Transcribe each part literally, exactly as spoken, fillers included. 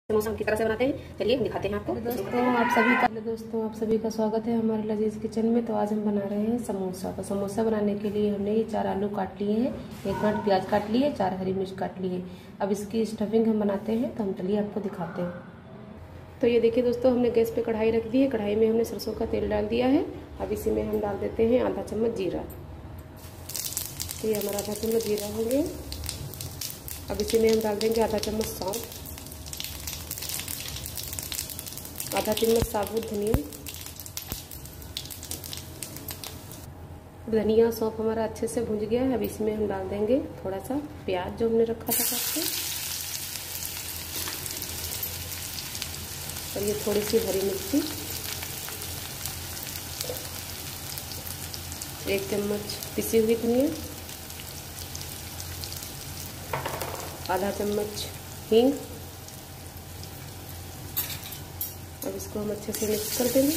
समोसा की तरह से बनाते हैं। चलिए दिखाते हैं आपको। दोस्तों आप सभी का दोस्तों आप सभी का स्वागत है हमारे लजीज किचन में। तो आज हम बना रहे हैं समोसा। तो समोसा बनाने के लिए हमने ये चार आलू काट लिए हैं, एक गांठ प्याज काट लिए, चार हरी मिर्च काट लिए। अब इसकी स्टफिंग हम बनाते हैं, तो हम चलिए आपको दिखाते हैं। तो ये देखिए दोस्तों, हमने गैस पे कढ़ाई रख दी है। कढ़ाई में हमने सरसों का तेल डाल दिया है। अब इसी में हम डाल देते हैं आधा चम्मच जीरा। तो ये हमारा आधा चम्मच जीरा हो गया। अब इसी में हम डाल देंगे आधा चम्मच सौंफ, आधा चम्मच साबुत धनिया। धनिया सौंफ हमारा अच्छे से भुंज गया है। अब इसमें हम डाल देंगे थोड़ा सा प्याज जो हमने रखा था काट के, और ये थोड़ी सी हरी मिर्ची, एक चम्मच पिसी हुई धनिया, आधा चम्मच हींग। अब इसको हम अच्छे से मिक्स कर देंगे।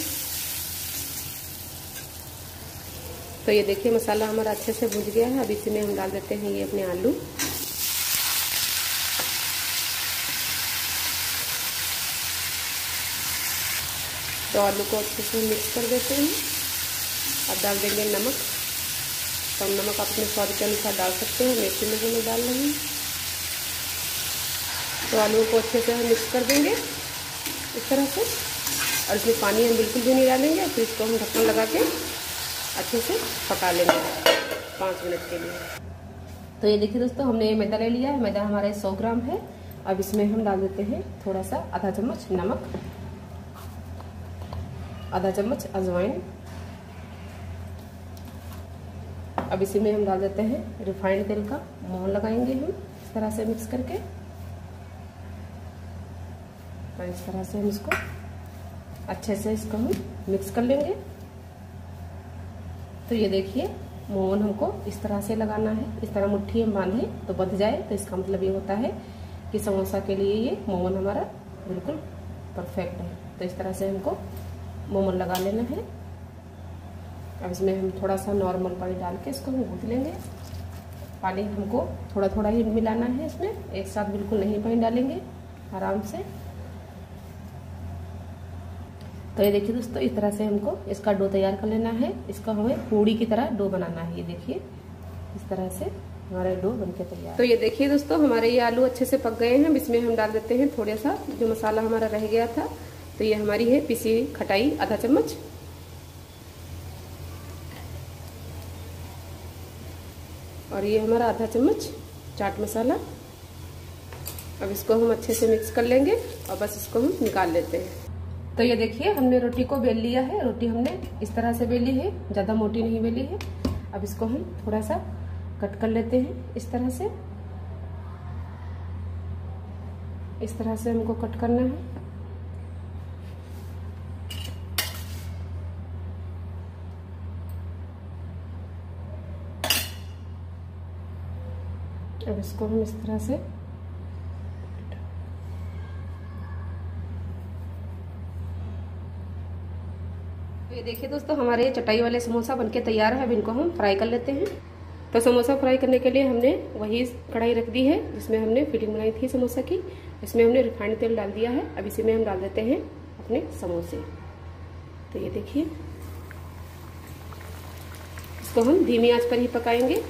तो ये देखिए मसाला हमारा अच्छे से भुज गया है। अब इसी में हम डाल देते हैं ये अपने आलू। तो आलू को अच्छे से मिक्स कर देते हैं। अब डाल देंगे नमक। तो हम नमक अपने स्वाद के अनुसार डाल सकते हैं, मेथी में हमें डाल रहे हैं। तो आलू को अच्छे से हम मिक्स कर देंगे इस तरह से, और इसमें पानी हम बिल्कुल भी नहीं डालेंगे। फिर इसको हम ढक्कन लगा के अच्छे से पका लेंगे पाँच मिनट के लिए। तो ये देखिए दोस्तों, हमने ये मैदा ले लिया है। मैदा हमारा सौ ग्राम है। अब इसमें हम डाल देते हैं थोड़ा सा आधा चम्मच नमक, आधा चम्मच अजवाइन। अब इसी में हम डाल देते हैं रिफाइंड तेल का मोहन लगाएंगे हम इस तरह से मिक्स करके। और इस तरह से हम इसको अच्छे से इसको हम मिक्स कर लेंगे। तो ये देखिए मोहन हमको इस तरह से लगाना है। इस तरह मुट्ठी हम बांधे तो बंध जाए, तो इसका मतलब ये होता है कि समोसा के लिए ये मोहन हमारा बिल्कुल परफेक्ट है। तो इस तरह से हमको मोहन लगा लेना है। अब इसमें हम थोड़ा सा नॉर्मल पानी डाल के इसको हम गूंथ लेंगे। पानी हमको थोड़ा थोड़ा ही मिलाना है, इसमें एक साथ बिल्कुल नहीं पानी डालेंगे, आराम से। तो ये देखिए दोस्तों, इस तरह से हमको इसका डो तैयार कर लेना है। इसका हमें पूड़ी की तरह डो बनाना है। ये देखिए इस तरह से हमारा डो बनके तैयार। तो ये देखिए दोस्तों, हमारे ये आलू अच्छे से पक गए हैं। इसमें हम डाल देते हैं थोड़ा सा जो मसाला हमारा रह गया था। तो ये हमारी है पिसी हुई खटाई आधा चम्मच, और ये हमारा आधा चम्मच चाट मसाला। अब इसको हम अच्छे से मिक्स कर लेंगे और बस इसको हम निकाल लेते हैं। तो ये देखिए, हमने रोटी को बेल लिया है। रोटी हमने इस तरह से बेली है, ज़्यादा मोटी नहीं बेली है। अब इसको हम थोड़ा सा कट कर लेते हैं इस तरह से। इस तरह से हमको कट करना है। अब इसको हम इस तरह से तो ये देखिए दोस्तों, हमारे चटाई वाले समोसा बनके तैयार है। अब इनको हम फ्राई कर लेते हैं। तो समोसा फ्राई करने के लिए हमने वही कढ़ाई रख दी है जिसमें हमने फिलिंग बनाई थी समोसा की। इसमें हमने रिफाइंड तेल डाल दिया है। अब इसी में हम डाल देते हैं अपने समोसे। तो ये देखिए, इसको हम धीमी आंच पर ही पकाएंगे।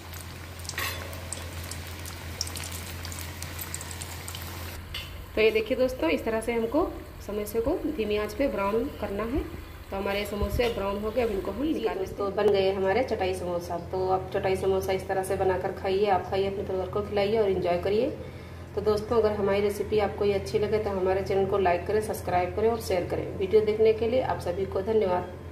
तो ये देखिए दोस्तों, इस तरह से हमको समोसे को धीमी आंच पे ब्राउन करना है। तो हमारे समोसे ब्राउन हो गए। अब इनको हम निकाल। तो बन गए हमारे चटाई समोसा। तो आप चटाई समोसा इस तरह से बनाकर खाइए, आप खाइए, अपने परिवार को खिलाइए और एंजॉय करिए। तो दोस्तों, अगर हमारी रेसिपी आपको ये अच्छी लगे तो हमारे चैनल को लाइक करें, सब्सक्राइब करें और शेयर करें। वीडियो देखने के लिए आप सभी को धन्यवाद।